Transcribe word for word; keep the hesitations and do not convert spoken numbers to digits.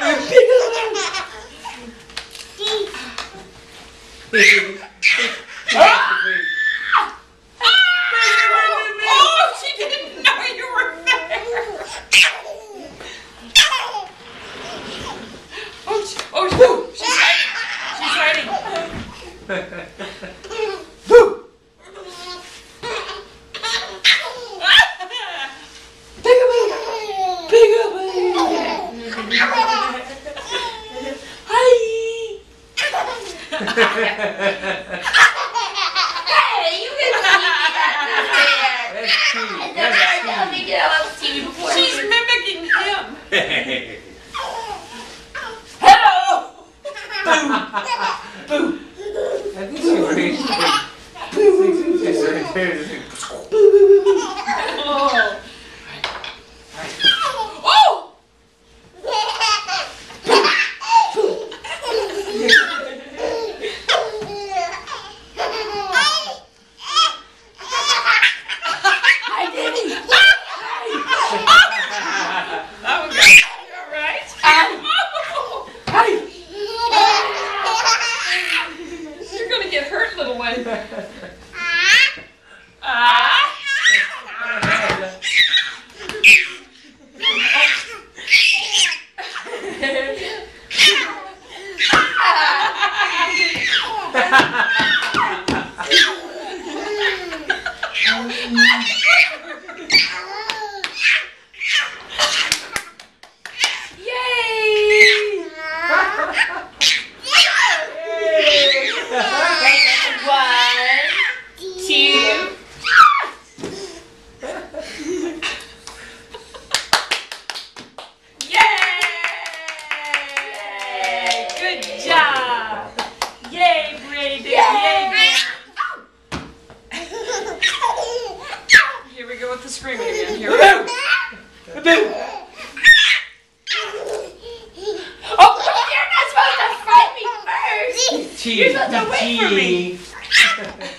Oh, she didn't know you were there. Oh, she, oh, she, she's hiding. She's hiding. Boo! Hey, you can That's cute. That's cute. She's mimicking him. Hello! Boo! I think she raised it. She's right there. Oh! Oh! Hurt, little one. Ah. Good job! Yay, Braedon! Yay! Here we go with the screaming again. Here we go. Oh, you're not supposed to fight me first! Cheese. You're supposed to wait for me!